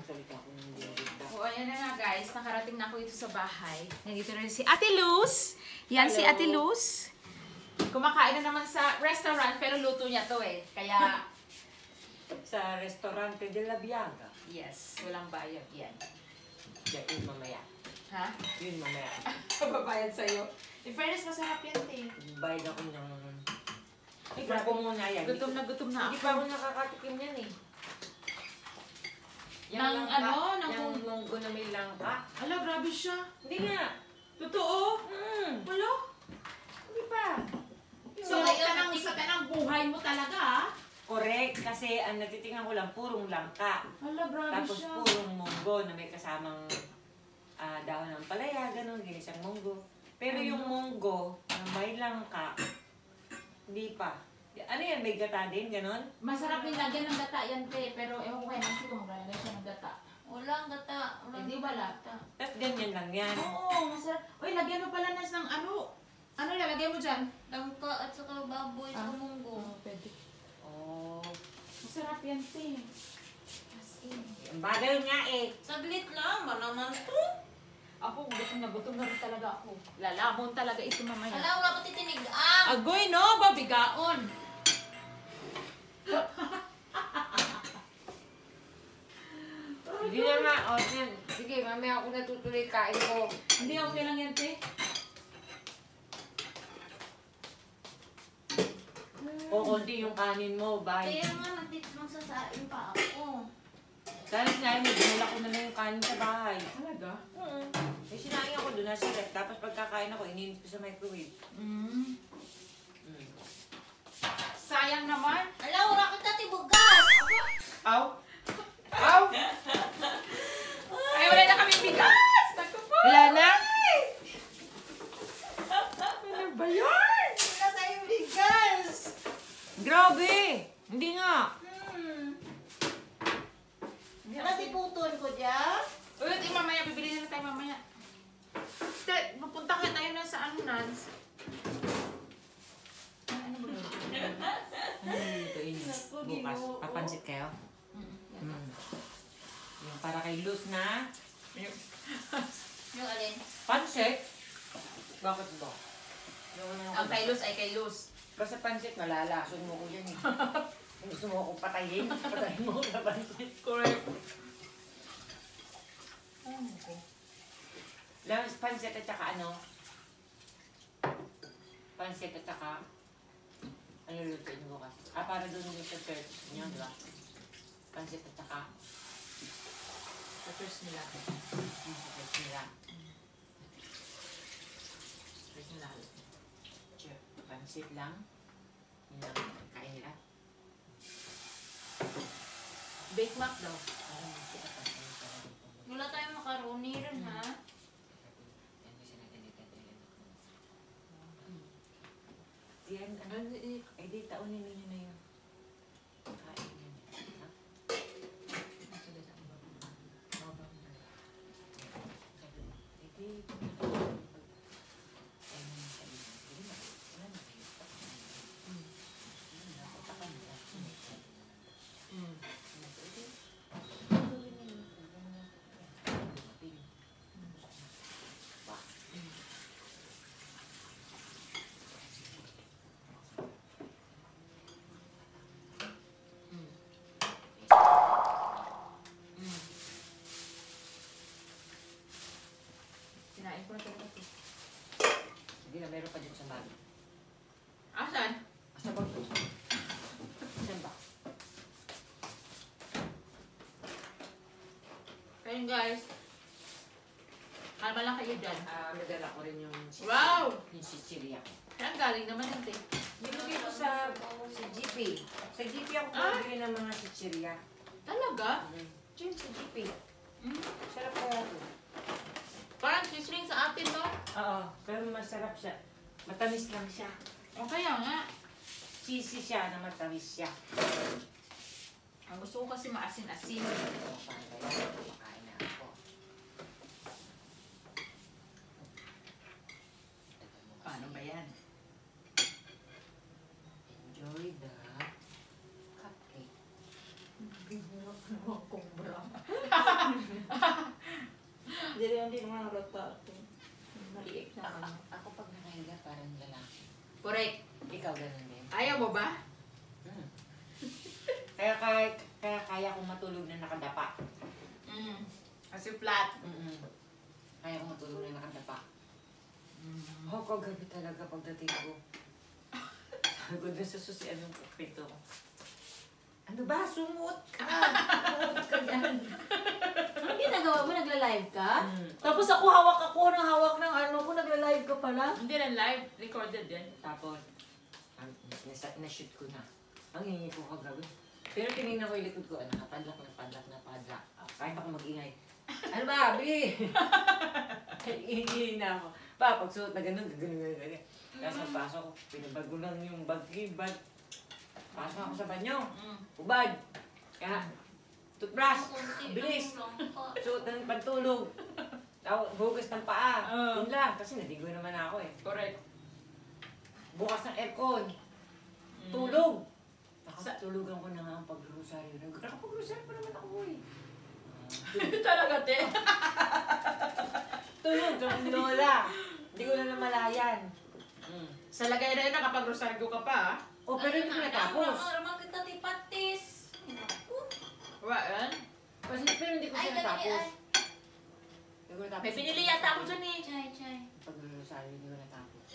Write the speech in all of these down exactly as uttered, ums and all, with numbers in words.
magsalita ko ng dinigda. O, ayan na nga guys. Nakarating na ako dito sa bahay. Nandito na rin si Ate Luz. Yan Hello. si Ate Luz. Kumakain na naman sa restaurant pero luto niya to eh. Kaya, Sa Restaurante de la Viaga. yes. Walang bayad yan. Yeah, yun mamaya. Ha? Yun mamaya. Pababayad sa'yo. In fairness, masarap yan eh. Bayad ako ng... Ikaw ko muna yan. Gutom na gutom na Hindi ako. pa ako nakakatikim yan eh. Yung Ng langka, ano? Ng yung munggo na may langka. Ala, grabe siya. Hindi nga. Totoo? Mm. Wala. Hindi pa. So, ika ng, ika ng buhay mo talaga ha? Correct. Kasi ang natitingnan ko lang, purong langka. Ala, grabe Tapos siya. purong munggo na may kasamang ah, dahon ng palaya, ganun, ginisang munggo. Pero yung munggo na may langka, hindi pa. Ano yan, may gata din, ganun? Masarap yung lagyan ng gata yan, te. Pero ewan ko kaya Nancy kung maglalagay siya ng gata. Walang gata. Walang Hindi wala. gata. Tapos ganyan lang yan. Oo, masarap. Uy, lagyan mo pala Nas ng ano. Ano lalagay mo dyan? Langka at saka baboy Ah. sa munggo. pwede. Oh, Masarap yan, te. As in. ang bagal nga eh. Saglit lang. Malaman to. Ako, gutom na gutom na rin talaga ako. Lalamon talaga ito mamaya. Alam, wala ko titinig. Ah! Agoy, no? Babigaon. Hindi na nga, o, sige, sige, mamaya ako natutuloy kain ko. Hindi, okay lang yan, te. O, konti yung kanin mo, bye. Kaya nga, nandito magsasain pa ako. Dahil nga, may dinala ko na lang yung kanin sa bahay. Talaga? Oo. May sinaing ako doon, nasa ref. Tapos pagkakain ako, ininit ko sa microwave. Mm. Mm. Sayang naman. Alam, wala kita tibugas. Aw? Aw? Ay, wala na kami bigas! Naku po! Wala na? Ano ba yun? Wala tayong bigas. Grabe! Hindi nga. Hmm. Kasi putol ko dyan. Uy, ito mamaya, bibili na lang tayo mamaya. Te, pupunta ka tayo na sa ano, Nans. Ano ba yun? Ano nilulutuin niyo? Naku, Bukas. Ginoo. Papansit kayo? Mm. Mm. Yung para kay Luz na Yung alin? pansit. Bakit ba? Yung ano Ang kay Luz ay kay Luz. Basta pansit, malalason mo ko yan eh. Kung gusto mo akong patayin, patayin mo sa pansit. Correct. Oh, okay. Lang, pansit at saka ano? Pansit at saka ano lutuin mo bukas? Ah, para doon yung sa church niyo, di ba? Pansit at saka Sa first nila. yung sa church nila. First nila. Sure. Pansit lang. Yun lang kain nila. Bake mac daw. Parang pansit at pansit para dito. Wala tayong macaroni rin, ha? Yan kasi natin dito. Yan, ano, eh, eh, di taunin ninyo na yun. Kain yun. Ha? Eh, di, Mm. Mm. Mm. Sinain ko na talaga ito. Hindi na, meron pa dito sa bag. Asan? Sa bag ko. Saan ba? Ayun guys. Kalma lang kayo dyan. Ah, nadala ko rin yung sisiri. Wow! Yung sisiriya. Saan galing naman yun, te? Dito dito sa sa G P. Sa G P ako Ah? bumibili ng mga sisiriya. Talaga? Mm. Diyan sa G P. Mm. Sarap kaya ito. Parang sisling sa atin, no? Oo, pero masarap siya. Matamis lang siya. O kaya nga. Sisi siya na matamis siya. Ang gusto ko kasi maasin-asin. O, paano ba yan? Kumakain na ako. Paano ba yan? Enjoy the cupcake. Kumbra. diri hindi naman rata. Maliit na ano. Ako pag nakahiga, parang lalaki. Correct. Ikaw ganun din. Ayaw mo ba? Hmm. Kaya, kaya, kaya kaya kong matulog na nakadapa. Mm. Kasi flat. Mm-mm. Kaya kong matulog na nakadapa. Mm. Oh, kagabi talaga pagdating ko. Sabi ko dun sa susian ng pito ko. Ano ba? Sumuot ka! Sumuot ka dyan! Ang ginagawa mo, nagla-live ka? Mm. Tapos ako hawak ako ng hawak ng ano ko, nagla-live ka pala. Hindi na live. Recorded din. Tapos, ang- nasa- na-shoot ko na. Ang hingi ko kagabi. Pero tinignan ko yung likod ko, ah, nakapadlak na padlak na padlak. Ah, kahit ako mag-ingay. Ano ba, Abi? Iingay na ako. Pa, pagsuot na ganun, gano'n, gano'n, gano'n. Tapos pagpasok ko, pinabago lang yung bag, bag. Pasok ako sa banyo. Mm. Ubad. Kaya, toothbrush. Bilis. Suot ng pantulog. Tawag, hugas ng paa. Oo. Yun lang. Kasi nadigo naman ako eh. Correct. Bukas ng aircon. Mm. Tulog. Nakatulugan ko na nga ang pag-rosaryo. Nakapag-rosaryo pa naman ako eh. Talaga, te. Tulog ang lola. Hindi ko na namalayan. Mm. Sa lagay na yun, nakapag-rosaryo ka pa, ah. Oh, pero hindi ko natapos. Ramang kita tipatis. Waan? Kasi pero hindi ko Ay, siya dali natapos. ay. Hindi ko natapos. May pinili yata ako dyan eh. Chay, chay. Pag-rosaryo, hindi ko natapos.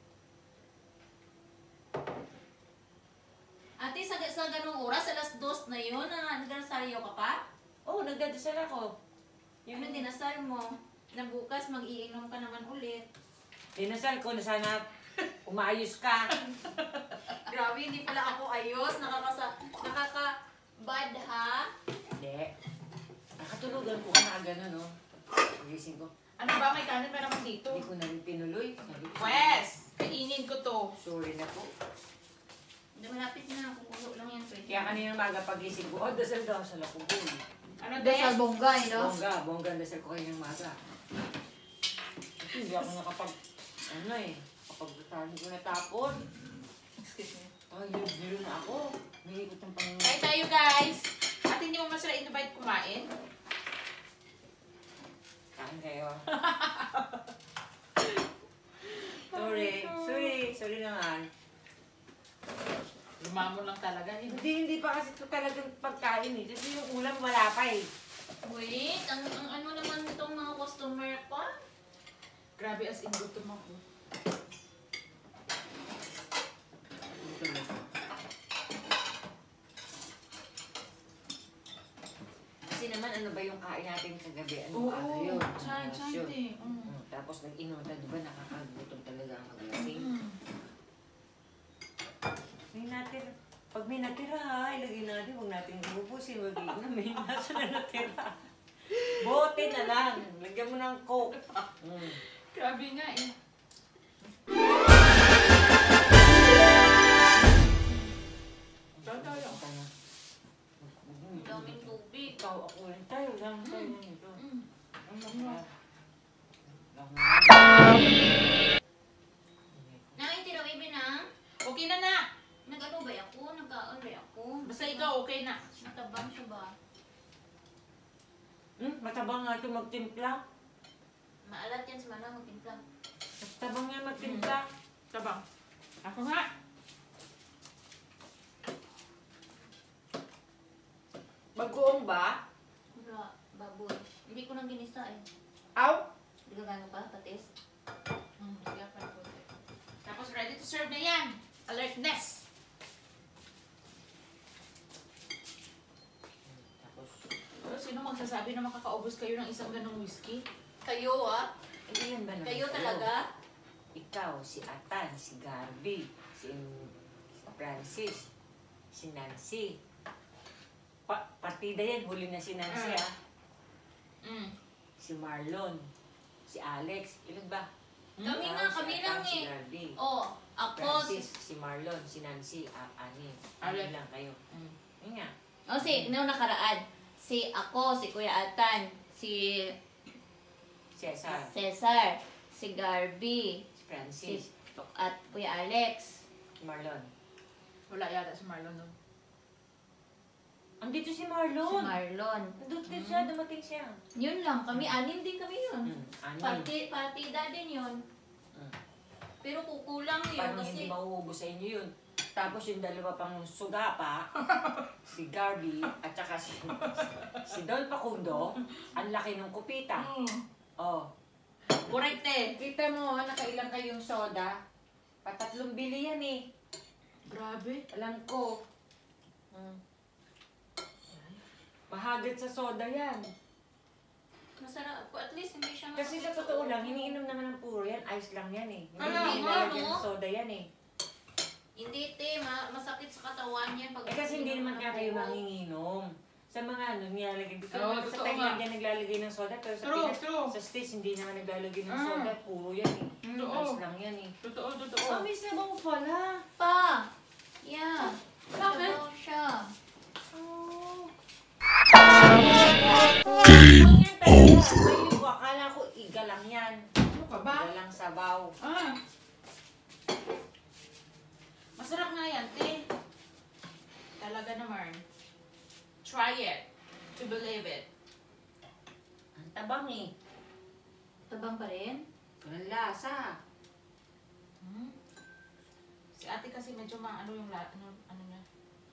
Ate, sa, sa ganung oras, alas dos na yun, na nagdasaryo ka pa? Oh, nagdadasal ako. Yung ano dinasal mo, na bukas mag-iinom ka naman ulit. Dinasal ko na sana umaayos ka. Grabe, hindi pala ako ayos. Nakakasa, nakaka-bad ha? Hindi. Nakatulugan ko ka na gano'n, no? Pagising ko. Ano ba? May kanin pa naman dito. Hindi ko na rin tinuloy. Sabi ko, Wes! Kainin ko to. sorry na po. Hindi, malapit na. Kukulo lang yan. Pwede. Kaya kanina maga pagising ko, oh, dasal daw sa lakubol. Ano, Dasal Des? bongga, eh, no? Bongga, bongga ang dasal ko kaninang maga. Kasi hindi ako nakapag, ano eh, kapag dasal ko natapon. Excuse me. Ay, yun, yun na ako. Nilikot ng pang... Kain tayo, guys. At hindi mo man sila invite kumain. Kain kayo. Sorry, sorry, sorry naman. Lumamon lang talaga. eh. Hindi, hindi pa kasi ito talagang pagkain eh. Kasi yung ulam wala pa eh. Wait, ang, ang ano naman itong mga customer ko? Grabe as in gutom ako. Kasi naman ano ba yung kain natin kagabi? Ano Oo, araw yun? chan, chan, Relasyon. te. Mm. Mm, Tapos nag-inom tayo, di ba nakakagutom talaga ang maglasing? Mm. May natira. Pag may natira ha, ilagay natin, huwag natin ubusin, wag na may nasa na natira. Bote na lang, lagyan mo ng coke. Mm. Grabe nga eh. Tayo tayo. Ang daming tubig. Ikaw, ako rin tayo lang tayo lang ito. Mm. Ano ba? Lang Nakitira, baby na. Okay na na. Nag-ano ba ako? Nag-ano ba ako? Basta ikaw okay na. Natabang siya ba? Hmm, matabang nga ito magtimpla. Maalat yan sa mana magtimpla. Matabang nga magtimpla. Tabang. Ako nga. Bagoong ba? Wala, baboy. Hindi ko nang ginisa eh. Aw! Hindi ka gano'n pa, patis. Mm, sige pa po. Tapos ready to serve na yan. Alertness. Tapos, Pero sino magsasabi na makakaubos kayo ng isang ganong whiskey? Kayo ah? hindi yan ba naman Kayo talaga? Ikaw, si Atan, si Garby, si, si Francis, si Nancy. Pa partida yan, huli na si Nancy Mm. ah. Mm. Si Marlon, si Alex, ilan ba? Kami Ikaw, nga, si kami Atan, lang Si eh. Garby, Oh, ako. Francis, si Marlon, si Nancy, ah, ani. Alex. Ani lang kayo. Mm. Yun nga. O si, noong nakaraan. Si ako, si Kuya Atan, si Cesar, Cesar, si Garby, si Francis, si at Kuya Alex. si Marlon. Wala yata si Marlon nun. Andito si Si Marlon. Marlon. Nandito siya, dumating siya. Yun lang, kami anim din kami yun. Hmm, anim. Party, partida din yun. Hmm. Pero kukulang yun Parang kasi... hindi mauubos sa inyo yun. Tapos yung dalawa pang suga pa, si Garby at saka si, si Don Facundo, ang laki ng kupita. Mm. Oh. Correct eh. Kita mo, nakailang kayong soda. Patatlong bili yan eh. Grabe. Alam ko. Hmm. Mahagad sa soda yan. Masarap. At least hindi siya Kasi sa masakit totoo lang, ulo. iniinom naman ng puro yan. Ice lang yan eh. Hindi Kaya hindi nga, nilalagyan no? ng soda yan eh. Hindi, te. Ma masakit sa katawan yan. Pag Eh kasi hindi naman ng nga kayo puro. manginginom. Sa mga ano, nilalagay. Dito Oo, naman sa totoo Thailand nga. yan naglalagay ng soda. Pero sa, True, Pinas, true. sa States, hindi naman naglalagay ng Mm. soda. Puro yan eh. Totoo. Ice lang yan eh. Totoo, totoo. Oh, may sabaw pala. Pa! Yeah. Bakit? Sabaw siya. Oh. Game over. Akala ko iga lang yan. Ano ka ba? Iga lang sabaw. Ah. Masarap nga yan, te. Talaga naman. Try it. To believe it. Ang tabang eh. Tabang pa rin? Walang lasa. Hmm? Si ate kasi medyo ma ano yung la, ano, ano niya.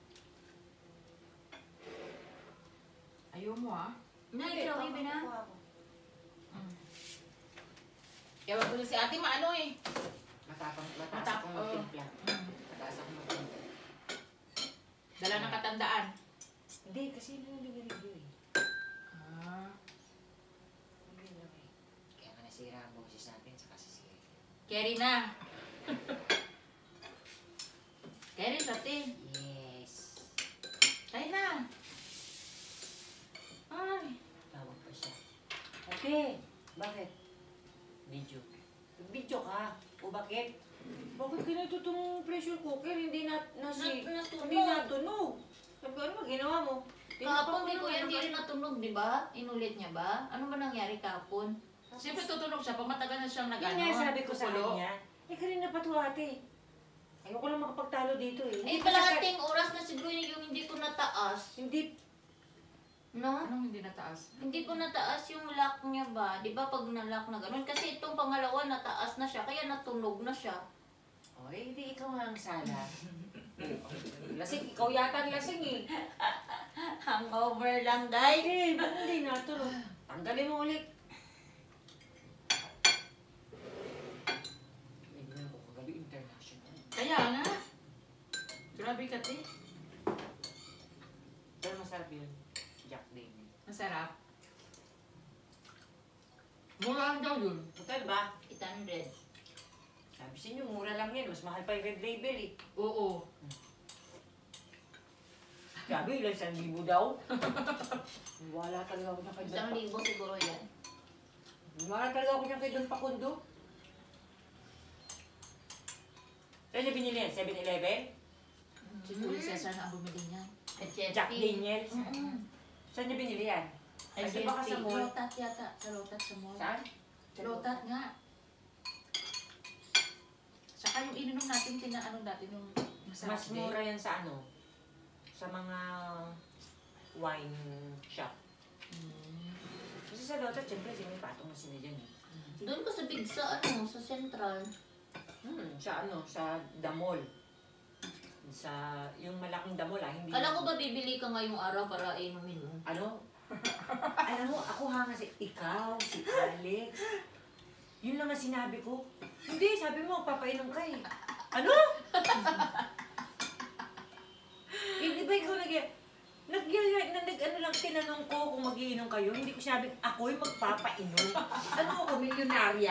Ayaw mo ah. Nay, ikaw, Bibi na. Mm. Ewan ko na si ate maano eh. Matapang, mataas Matap- akong oo. magtimpla. Mm. Mataas akong magtimpla. Dala ng katandaan. Hindi, kasi hindi yung ligaligyo eh. Ah. Hindi lang eh. Kaya nga nasira ang boses natin sa kasisira. Carry na. Carry sa te. Yes. Tayo na. Ay. Tawag pa siya. Ate, bakit? Video. Video ka? O bakit? Bakit ganito itong pressure cooker? Hindi na, nasi, Nat- natunog. hindi natunog. Sabi ko, ano ba ginawa mo? Kahapon di Tinapak ko mo yan, naman di rin ang- natunog, di ba? Inulit niya ba? Ano ba nangyari kahapon? Siyempre tutunog siya. Pag matagal na siyang Yun nag-ano. nga sabi ko sa kukulo. kanya. Eh, kanina pa to ate. Ayoko lang makapagtalo dito eh. Eh, kalahating oras na siguro yung hindi ko nataas. Hindi. No? Anong hindi nataas? Hindi ko nataas yung lock niya ba? Di ba pag na-lock na ganun? Kasi itong pangalawa nataas na siya, kaya natunog na siya. Oh, eh, hindi ikaw nga ang sala. Lasing, ikaw yata ang lasing eh. Hangover lang, guys. Eh, ba't hindi natulog? Tanggalin mo ulit. Hindi na ako kagabi international. Kaya nga. Grabe ka te. Pero masarap yun. Jack Daniel. Masarap. Mura lang daw yun. Hotel ba? eight hundred. Sabi sa inyo, mura lang yan. Mas mahal pa yung red label eh. Oo. Sabi, ilang isang libo daw. Wala talaga ako niya kay Don Isang Pa- libo siguro yan. Wala talaga ako niya kay Don Pakundo. Saan niya binili yan? seven eleven? Si Julio Cesar na ang bumili niya. At Jessie. Jack Daniels? Mm-mm. Saan niya binili yan? At Ay, baka sa Jessie. mall. Lotat yata. Sa Lotat sa mall. Saan? Lotat nga. Saka yung ininom natin, tinaano natin yung masarap Mas din. mura yan sa ano? Sa mga wine shop. Mm. Kasi sa Lotte, siyempre, sino may patong na sila dyan eh. Doon ko sa big sa ano, sa central. Hmm, sa ano, sa The Mall. Sa, yung malaking The Mall ah, hindi... Kala ko ba bibili ka ngayong araw para inumin mo? Ano? Alam mo, ako ha kasi ikaw, si Alex. Yun lang ang sinabi ko. Hindi, sabi mo, papainom ka eh. Ano? Hindi ba ikaw nag... Nag, nag, nag, ano lang, tinanong ko kung magiinom kayo. Hindi ko sinabing ako'y magpapainom. Ano ako, milyonarya?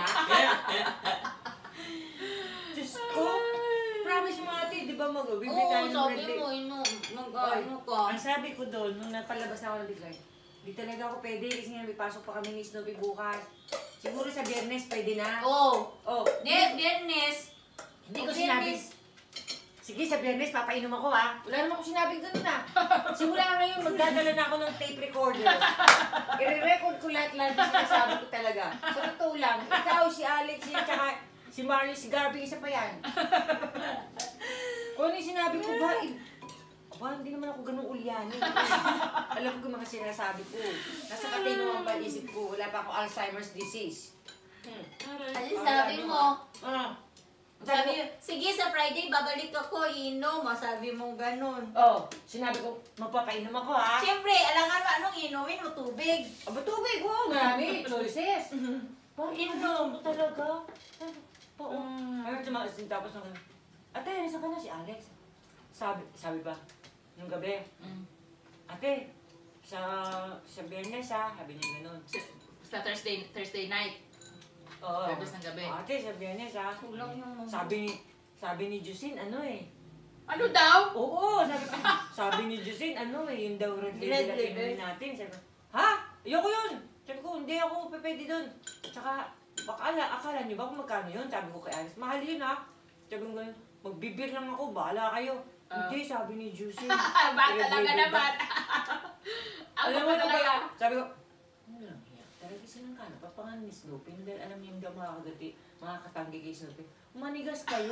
Diyos ko. Promise mo ate, di ba mag-bibili Oo, tayo ng sabi red label? mo, ino, mag-ano ka. Ang sabi ko doon, nung napalabas na ako ng bigay, di talaga ako pwede kasi nga may pasok pa kami ni Snoopy bukas. Siguro sa biyernes pwede na. Oo. Oh, Di, biyernes. hindi ko O, sinabi. biyernes. Sige, sa biyernes papainom ako ha. Wala naman ako sinabing ganun ha. Simula ngayon, magdadala na ako ng tape recorder. I-record ko lahat-lahat yung sinasabi ko talaga. Sa totoo lang, ikaw, si Alex, si, tsaka si Marley, si Garby, isa pa yan. Kung ano yung sinabi ko ba, i- Aba, hindi naman ako ganun ulyanin. Alam ko yung mga sinasabi ko. Nasa katino ang pag-isip ko. Wala pa ako Alzheimer's disease. Hmm. Kasi sabi mo, Ah. sabi, sige sa Friday, babalik ako, inom. Sabi mo ganun. Oh, sinabi ko, magpapainom ako ha. Siyempre, alangan mo, anong inumin mo? Tubig. Aba, tubig ko. Marami. Choices. Parang inom ko talaga. Oo. Ayun, tumakas din tapos nung, ate, nasa ka na si Alex? Sabi, sabi ba, nung gabi, Mm. ate, sa, sa Biyernes ha, sabi niya ganun. Sa Thursday, Thursday night. Oo. Biyernes ng gabi. Ate, sa Biyernes ha. Kulang yung mga... Sabi ni, sabi ni Jusine, ano eh. Ano daw? Oo, sabi ko, sabi ni Jusine, ano eh, yung daw red label Red na label. kinunin natin. Sabi ko, ha? Ayoko yun. Sabi ko, hindi ako pwede doon. Tsaka, baka ala, akala niyo ba kung magkano yun? Sabi ko kay Alice, mahal yun ha. Sabi ko, magbibir lang ako, bahala kayo. Ah. Hindi, sabi ni Jusine. Ba red talaga label naman. Ang Alam mo ba ito talaga? kaya? Sabi ko, ano lang yan? Talaga silang ka, napapangan ni Snoopy. Dahil alam niyo yung mga kagati, mga katanggi kay Snoopy. Manigas kayo.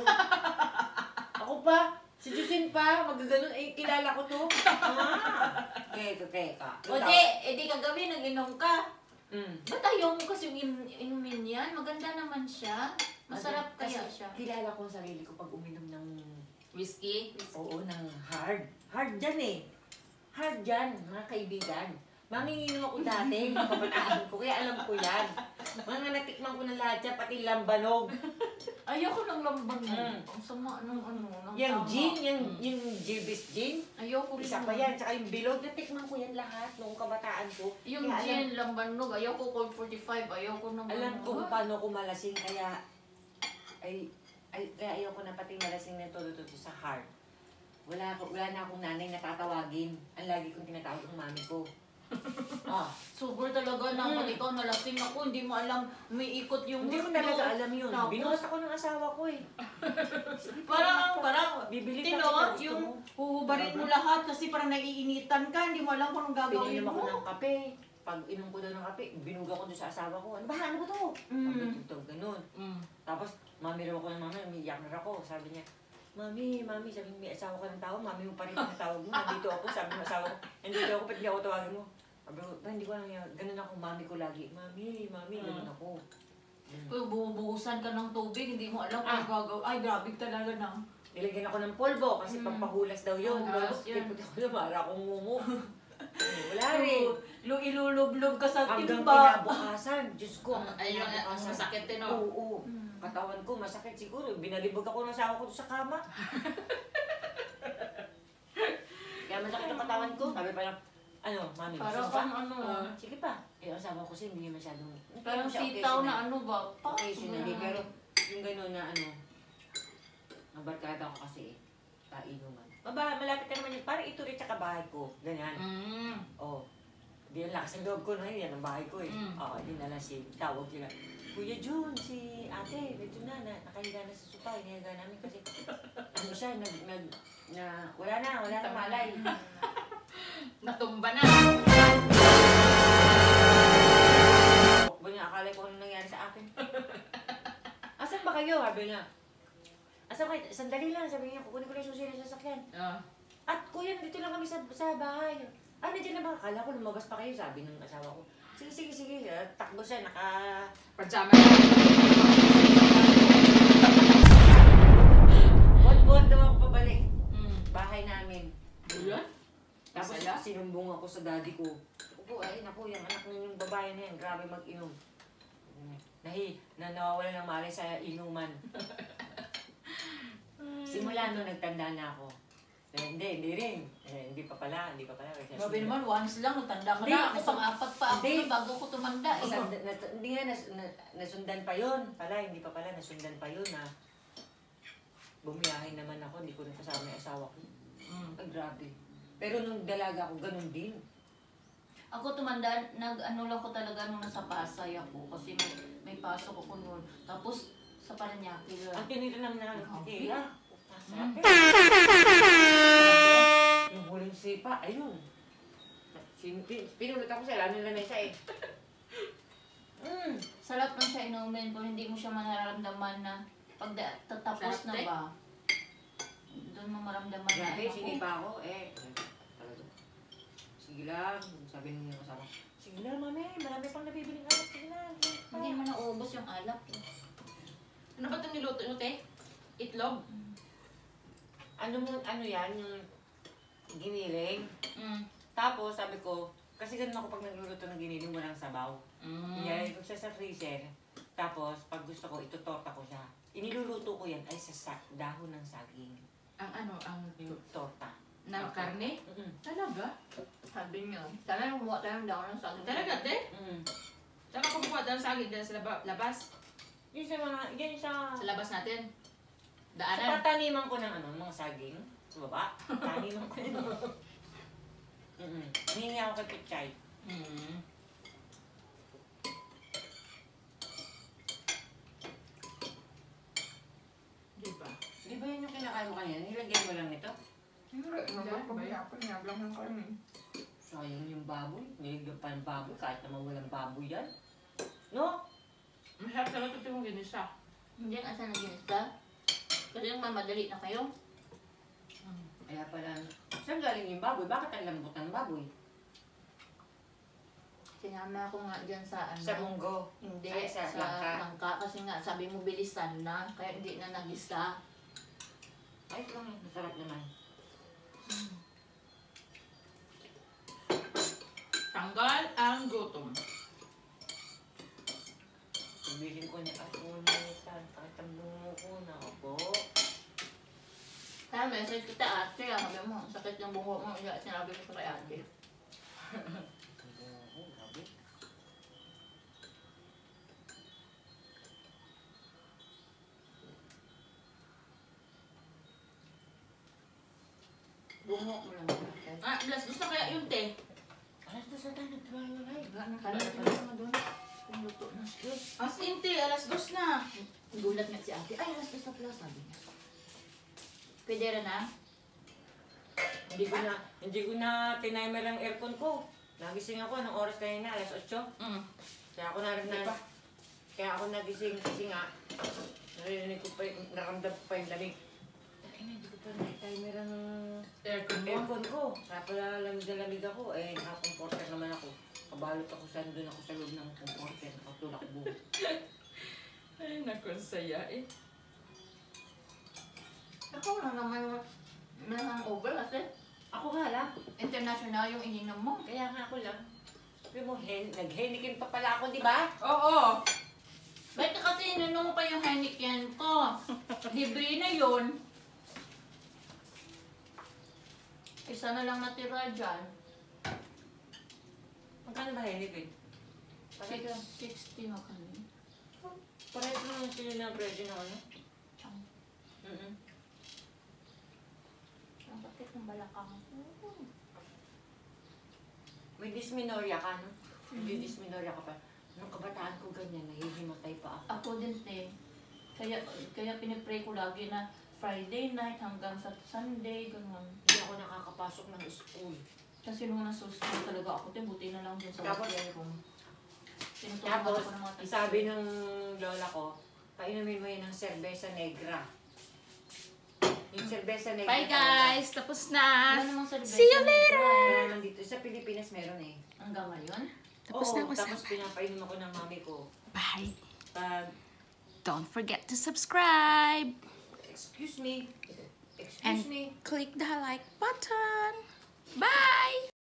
Ako pa, si Jusine pa, magaganon, eh, kilala ko to. Ah, teka, teka. O di, eh di kagabi nag-inom ka. Mm. Ba't ayaw mo kasi yung in- inumin yan? Maganda naman siya. Masarap Kasi kaya siya. Kilala ko ang sarili ko pag uminom ng, Whiskey? oo, ng hard. Hard dyan eh. Hard dyan, mga kaibigan. Manginginom ako dati, mga kabataan ko, kaya alam ko yan. Mga natikman ko na lahat yan, pati lambanog. Ayoko ng lambang mo. Mm. Ang sama ng ano, ng Yung tama. gin, yung, yung Gilbis gin, Ayoko isa rin pa yun. yan, tsaka yung bilog, natikman ko yan lahat noong kabataan ko. Yung Kaya gin, lambanog, ayoko Cold forty-five, ayoko ng Alam ano. ko kung paano ko malasing, kaya, ay, ay, kaya ayoko na pati malasing na todo-todo sa heart. Wala, ako, wala na akong nanay na tatawagin. Ang lagi kong tinatawag ang mami ko. Ah, Super talaga na Mm. pag ikaw nalasing ako, hindi mo alam, umiikot yung hindi ko mundo. talaga alam yun. Tapos? Binuhat ako ng asawa ko eh. Parang, parang, Bibili ka Tino, kung gusto yung mo. huhubarin mo lahat kasi parang naiinitan ka, hindi mo alam kung anong gagawin Pininom ako mo. ng kape. Pag inom ko daw ng kape, binuga ko doon sa asawa ko. Ano ba? Ano ba to? Mm. Sabi ko, ito, ganun. Mm. Tapos, mami raw ako ng mami, umiiyak na ako. Sabi niya, Mami, mami, sabi niya, may asawa ka ng tao, mami mo pa rin ang tawag mo. Nandito ako, sabi ng asawa ko, nandito ako, ba't hindi ako tawagin mo? Sabi ko, "Ba, hindi ko alam yan. Ganun ako, mami ko lagi. Mami, mami, ganun ako. Ganun. Kung bubuhusan ka ng tubig, hindi mo alam kung Ah. anong gagawin. Ay, grabe talaga na. Nilagyan ako ng polvo kasi Mm. pampahulas daw yun. Pampahulas Polvo, yun. tipot ako lumara akong mumu. Eh, Wala rin. Lu ilulublog ka sa Hanggang timba. kinabukasan. Diyos ko, hanggang Ay, yung ang kinabukasan. masakit din, no? Oo, oo. Mm. Katawan ko, masakit siguro. Binalibog ako ng asawa ko sa kama. Kaya masakit ang katawan ko. Sabi pa lang, ano, mami, Parang gusto mo kang pa? ano, Ah, sige pa. Eh, ang asawa ko kasi hindi masyadong... parang siya sitaw occasional. na ano ba? Pa, Occasionally, ganun. pero yung gano'n na ano, nabarkada ko kasi, kainuman. Maba, malapit na naman yun. Parang ito rin sa kabahay ko. Ganyan. Mm. Oh. Di ang lakas ng loob ko na yun. Yan ang bahay ko eh. Mm. Oo, yun na lang si tawag sila. Kuya Jun, si ate, medyo na, na nakahiga na sa sopa. Inihaga namin kasi, ano siya, nag, nag, na, wala na, wala na malay. Natumba na. Takbo niya, akala ko ano nangyari sa akin. Asan ba kayo? Sabi niya. Asan kayo? Sandali lang, sabi niya, kukunin ko na yung susi ng sasakyan. Ah. At kuya, dito lang kami sa, sa bahay. Ah, nandiyan na ba? Akala ko lumabas pa kayo, sabi ng asawa ko. Sige, sige, sige. Ah, takbo siya, naka... Pajama na. Buwan-buwan daw ako pabalik. Mm. Bahay namin. Yan? Tapos Masaya? sinumbong ako sa daddy ko. Opo, ay naku, yung anak ng yung babae na yan, grabe mag-inom. Nahi, na nawawala ng malay sa inuman. Simula nung nagtanda na ako. Eh, hindi, hindi rin. Eh, hindi pa pala, hindi pa pala. Kasi Grabe naman, once lang, natanda ka Hindi, na. Ako, nasa- pang-apat pa ako hindi. na bago ko tumanda. Eh. Isang, na, hindi nga, nas, na, nasundan pa yun. Pala, hindi pa pala, nasundan pa yun na bumiyahin naman ako, hindi ko rin kasama yung asawa ko. Mm. Ay, grabe. Pero nung dalaga ako, ganun din. Ako tumanda, nag-ano lang ko talaga nung nasa Pasay ako. Kasi may, may pasok ako noon. Tapos, sa Paranaque lang. Ang tinira naman na Okay. tira. Masarap. Yung huling sipa, ayun. Sin- pin- Pinulot ako sa lalo na isa eh. Mm. Sarap lang siya inumin kung hindi mo siya mararamdaman na pag da- tatapos na Sarap, ba. Doon doon mo maramdaman na Grabe, ano ko. sinipa ako. Eh, talaga. Sige lang. Sabi nung kasama. Sige lang, mami. Marami pang nabibiling alak. Sige lang. Hindi naman naubos yung alak. Eh. Ano ba itong niluto nyo, te? Itlog? Ano mo, ano yan? Yung giniling. Mm. Tapos, sabi ko, kasi ganun ako pag nagluluto ng giniling, walang sabaw. Mm. Ilalagay ko siya sa freezer. Tapos, pag gusto ko, itutorta ko siya. Iniluluto ko yan ay sa sa dahon ng saging. Ang ano, ang Yung torta. ng karne? Mm-mm. Talaga? Sabi niyo, sana yung buwa tayo ng daon ng saging. Talaga, te? Mm. Saka kumukuha tayo ng saging dyan sa laba- labas. Yung sa mga, yan sa... Sa labas natin. Sa Daanan. tataniman ko ng ano, mga saging. Sa baba. Taniman ko. Mm-mm. Hihingi ako kay Pichay. Mm. Diba? Di ba yun yung kinakain mo kanina? Nilagyan mo lang nito? Sayang yung baboy. Nilagyan pa ng baboy kahit naman walang baboy yan. No? Masarap talaga ito yung ginisa. Hindi, asa na ginista? Kasi yung mamadali na kayo. Kaya pala, saan galing yung baboy? Bakit ang lambot ng baboy? Sinama ko nga dyan sa ano. Sa munggo. Hindi, Ay, sa sa, langka. langka. Kasi nga, sabi mo bilisan na. Kaya hindi na nagista. Ay, ito lang. Masarap naman. Tanggal ang gutom. Sabihin ko niya, ako nitan, tatambo ko na ako. Kaya message kita ate. ah, Sabi mo, ang sakit ng bungo mo. Iya, sinabi ko sa kay ate. Oo, grabe. Bungo mo lang. ate. Ah, alas dos na kaya yun, te? Alas dos na tayo, nag-try na live. Kaya na mo doon. Kung luto na. As in, te, alas dos na. Gulat nga si ate. Ay, alas dos na pala, sabi niya. Pwede rin na? Hindi ko na, hindi ko na tinimer ang aircon ko. Nagising ako, anong oras kayo na? Alas otso. Mm. Kaya ako na, na kaya ako nagising kasi nga, narinig ko pa, yung- naramdam ko pa yung lamig. Ay, na, hindi ko pa na-timer ang Aircon mo. aircon ko. Kaya pala lamig na lamig ako. Eh, naka-comforter naman ako. Kabalot ako sa doon ako sa loob ng comforter. Nakatulak ko buo. Ay, naku, ang saya eh. Ikaw lang naman yung may hangover kasi Ako nga lang. international yung ininom mo. Kaya nga ako lang. Sabi mo, hen, nag-henikin pa pala ako, di ba? Oo. Ba't ka kasi ininom mo pa yung Heineken ko? Libre na yun. Isa na lang natira dyan. Magkano ba henikin? Parang sixty na kami. parehas naman sila ng presyo ng ano? Tsang. Mm-mm. Ang bakit ng balakang ko? May dysmenorrhea ka, no? Hindi dysmenorrhea ka pa. Nung kabataan ko ganyan, nahihimatay pa ako. Ako din, te. Kaya, kaya pinipray ko lagi na Friday night hanggang sa Sunday, ganun. Hindi ako nakakapasok ng school. Kasi nung nasusunod talaga ako, te, buti na lang dyan sa Tapos- hotel room. Tinutulungan Tapos, ako ng mga teacher. sabi ng lola ko, painumin mo yun ng cerveza negra. Yung cerveza negra. Bye, guys. Tapos na. Wala namang celebration. See you later! Wala naman dito. Sa Pilipinas meron eh. Hanggang ngayon? Tapos Oo, na ako sa- tapos pinapainom ako ng mami ko. Bye. Pag, Don't forget to subscribe excuse me, excuse and me. click the like button. Bye!